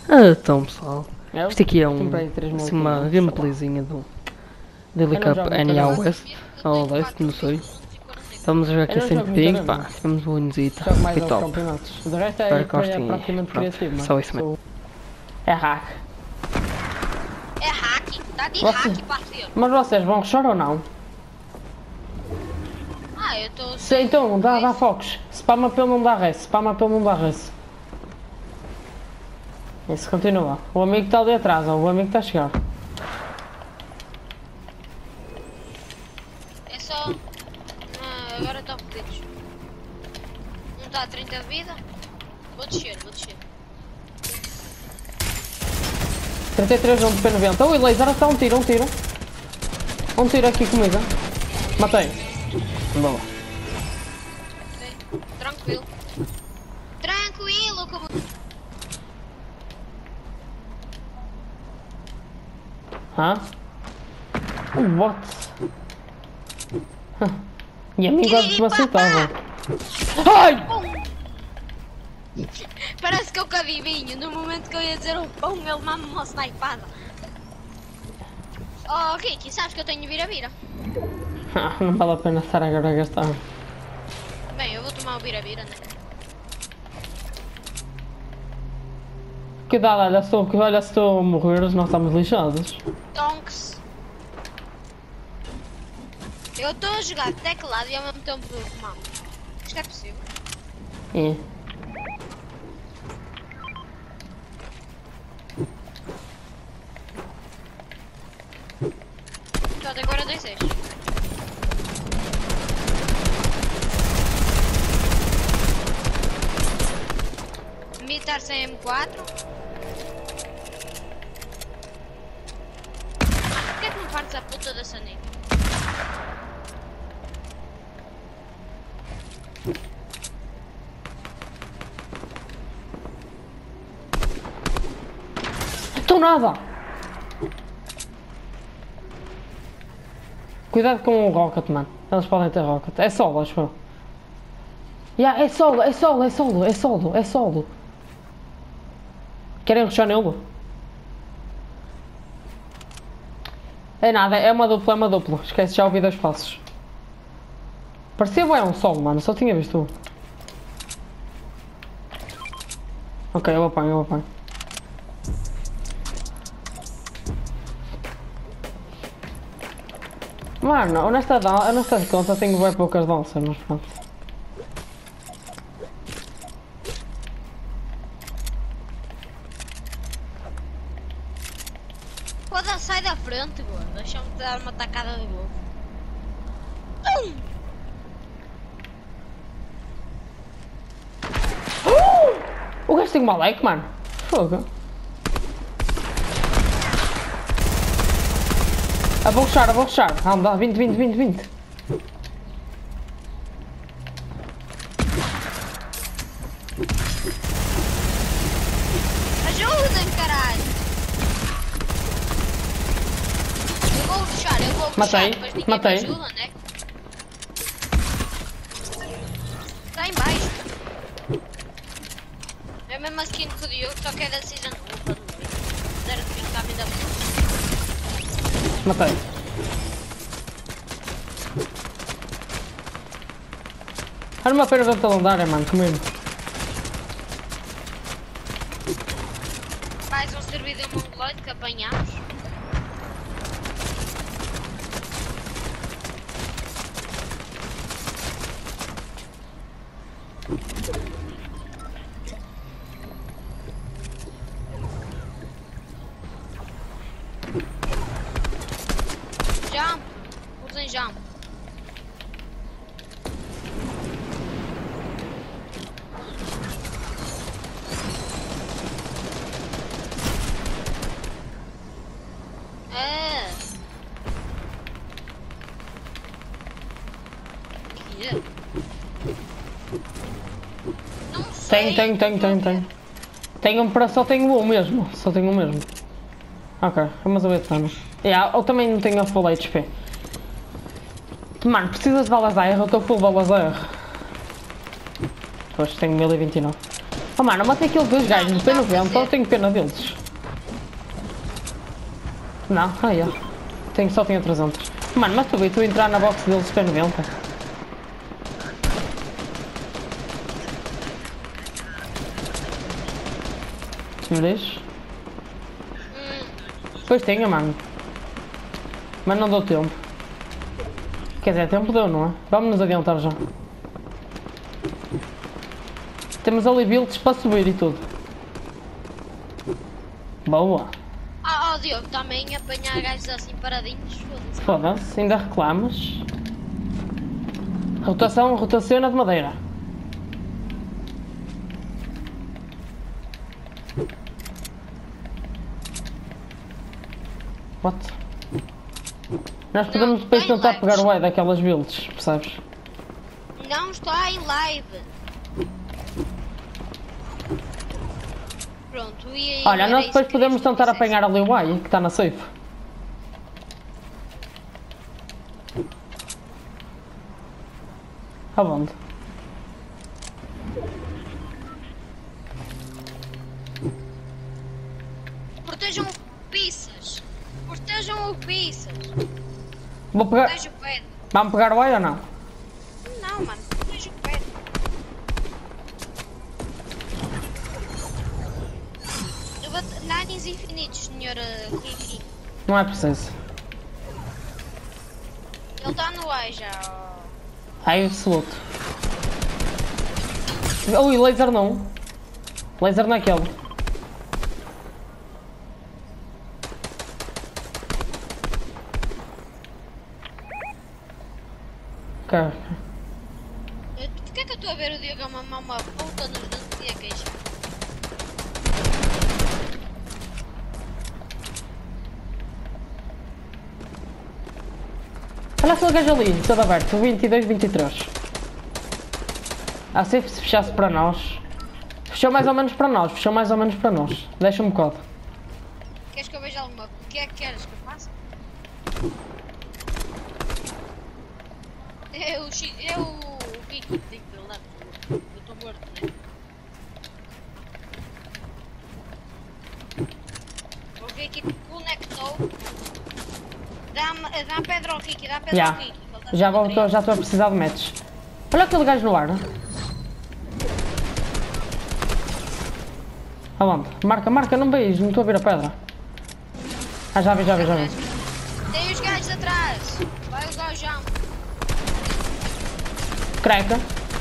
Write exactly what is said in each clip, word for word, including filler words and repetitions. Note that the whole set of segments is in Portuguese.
Ah, então pessoal, Eu isto aqui é um, comprei três mil assim, uma quinhentos. gameplayzinha do Daily Eu não Cup jogo N A muito West, ou Leste, não sei. Estamos a jogar aqui Eu não sem jogo muito ping, mesmo. pá, tivemos um winzita, Jogo mais foi aos top. campeonatos. De resto é, Espero que é gostem e praticamente pronto, criativo, mano. só isso mesmo. Sou- É hack. É hack, tá de Você- hack, parceiro. Mas vocês vão rushar ou não? Ah, eu tô... Se, então, dá, dá focos. Spam apelo não dá res. Spam apelo não dá res. Isso, continua. O amigo está ali atrás, ó, o amigo está a chegar. É só... Ah, agora estão fodidos. Um está a trinta de vida. Vou descer, vou descer. trinta e três, um de P noventa. Ui, laser, está um tiro, um tiro. Um tiro aqui comigo. Matei. Boa. Ok, tranquilo. Tranquilo, como... Hã? Uh, what? E a mim quase que me aceitava. Ai! Parece que eu que adivinho. No momento que eu ia dizer o pão, ele mama uma snipada. Oh, Ricky, sabes que eu tenho vira-vira? Ah, não vale a pena estar agora a gastar. Bem, eu vou tomar o vira-vira, né? Cuidado, olha, se tu, olha, se tu morreres, nós estamos lixados. Tonks. Eu estou a jogar teclado e ao mesmo tempo mal. Isto é possível? É. Pronto, agora dois seis. Militar sem M quatro. Por que é que não partes a puta da sanita? Estou nada! Cuidado com o rocket, mano. Eles podem ter rocket. É solo, acho eu. Yeah, é solo, é solo, é solo, é solo, é solo. Querem rushar nele? É nada, é uma dupla, é uma dupla. Esquece, já ouvi dois passos. Parecia bem um solo, mano. Só tinha visto um. Ok, eu apanho, eu apanho. Mano, honestamente, honestamente conta, tenho bem poucas danças, mas pronto. Foda, sai da frente, gordo. Deixa-me te dar uma tacada de novo. O gajo tem uma like, mano. Fogo. Eu vou rushar, eu vou rushar. Anda, vinte, vinte, vinte, vinte. Ajudem, caralho! Eu vou puxar, eu vou puxar, Matei, depois ninguém matei. me ajuda, né? Está em baixo. É a mesma skin que o Diogo, só que é da Season um. Zero de está a vida boa. Matei. Era uma pena da lendária, mano, comigo. Mais um servidor mongoloide que apanhamos. Jump! Usem jump. É. Que? Não sei. Tenho, tenho, tenho, tenho, tenho. Tenho um para só tenho um mesmo. Só tenho um mesmo. Ok, vamos ver também. Yeah, eu também não tenho a full H P. Mano, precisas de balas A R? Eu estou full balas A R. Pois tenho mil e vinte e nove. Oh mano, eu matei aqueles dois gajos não no P dá a noventa, fazer. eu tenho pena deles. Não, aí ó. Tenho, só tenho trezentos. Mano, mas tu vi, tu entrar na box deles P noventa. Se me diz? Hum, Pois tenho, mano. Mas não dou tempo. Quer dizer, tempo deu, não é? Vamos nos adiantar já. Temos ali builds para subir e tudo. Boa. Ah, oh Diogo, também apanhar gajos assim paradinhos, foda-se. Foda-se, ainda reclamas. Rotação, rotaciona de madeira. What? Nós podemos Não, depois tem tentar lives. pegar o E daquelas builds, percebes? Não está em live. Pronto, e aí? Olha, era nós isso depois que podemos querias tentar que eu apanhar ali o Y, que está na safe. Aonde? dissesse. Protejam o pizzas. Protejam o pizzas. Vou pegar... Protejam o pé. Vamos pegar o Y ou não? Não, mano, protejam o pé. Eu vou... Nanis infinitos, senhor uh, Ricky. Não é preciso. Ele está no ar já. ó. Ai, absoluto. Ui, laser não. Laser naquele. Ok. Eu- Porquê que eu estou a ver o Diogo a mamar uma puta nos dentes e a queixa? Olha aquele gajo ali, todo aberto, vinte e dois, vinte e três. Ah, se fechasse para nós. Fechou mais ou menos para nós, fechou mais ou menos para nós. Deixa um bocado. Queres que eu veja alguma? O que é que queres que eu faça? Eu, chi- eu, o Ricky, digo pelo lado. Eu estou morto, né? O Ricky conectou. Dá-me dá pedra ao Ricky, dá pedra Já. ao Ricky. que ele tá Já sem vou, bateria. já estou a precisar de matches. Olha aquele gajo no ar. Aonde? Marca, marca, não vejo, não estou a ver a pedra. Ah, já vi, já vi, já vi. Tem os gajos atrás. Vai o gajão. Creca.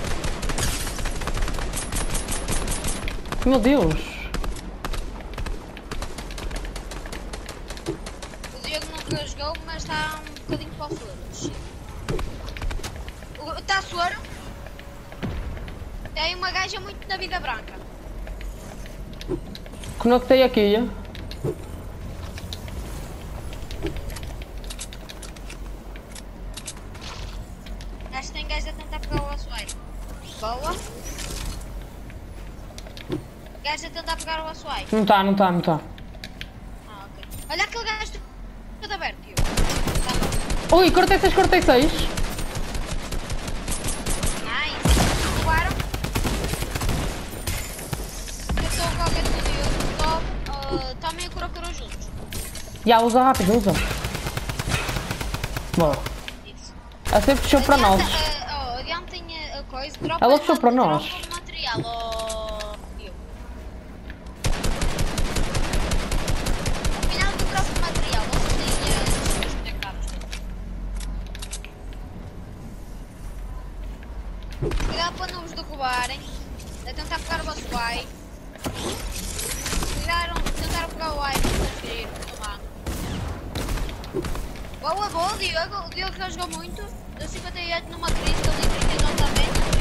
Meu Deus. O Diogo nunca jogou, mas está um bocadinho para o soro. Está soro? Tem uma gaja muito na vida branca. Conectei aqui. Acho que tem gajo a tentar pegar o açoei. Boa. Gajo a tentar pegar o açoei. Não está, não está, não está. Ah, ok. Olha aquele gajo todo aberto, Diogo. Tá bom. Ui, cortei seis, cortei seis. Nice. Voaram. Eu estou a qualquer do Diogo. Top. Também a cura cura juntos. Já, usa rápido, usa. Boa. Isso. A sempre fechou para nós. Adianta, ah, oh, adiantem a, a coisa. Dropa Ela fechou ma- para nós. dropa o material, oh, Diogo. Ao final do dropa o material, vocês têm eh, os conectados. Cuidado para não vos derrubarem. É tentar pegar o vosso pai. Cuidaram, tentaram pegar o pai, não conseguiram. Tomando. Boa, boa, Diogo. O Diogo já jogou muito. Deu cinquenta e oito numa Crystal e trinta e nove também na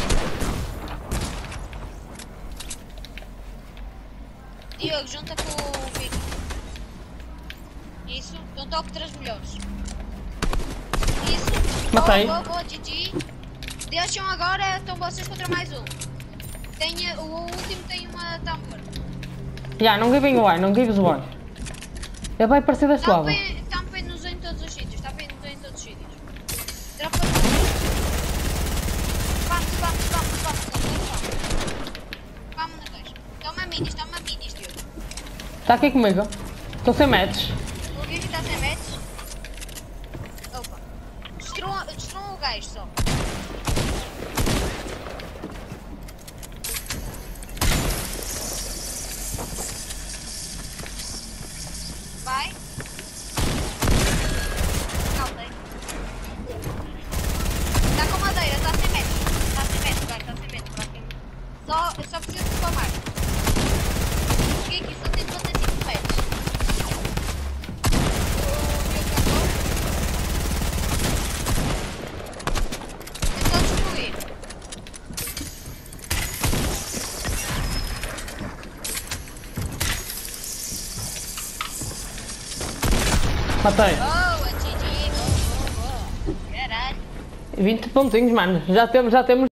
Crystal. Diogo, junta com o Vicky. Isso, dá um toque três milhões. Isso. Matei. Boa, boa, boa, G G. Deixam agora, estão vocês contra mais um. Tem, o último tem uma tambor. Já, não giving o Y, não gives o Y. Ele vai aparecer deste lado. Tampem-nos em todos os sítios, tampem-nos em todos os sítios. Dropa. Vamos, vamos, vamos, vamos, vamos, vamos. Vamos na dois. Está aqui comigo. Estou sem matches. O Gui está sem metros. Opa. Destruam, destruam o gajo só. Vai. Calma aí. Está com madeira, está sem metros. Está sem metros, vai, está sem metros. Vai. Só, eu só preciso de spamar. Cheguei aqui, só tem cinquenta e cinco metros. O meu trator. É só destruir. Matei. Boa, G G, boa, boa, boa. Caralho. vinte pontinhos, mano. Já temos, já temos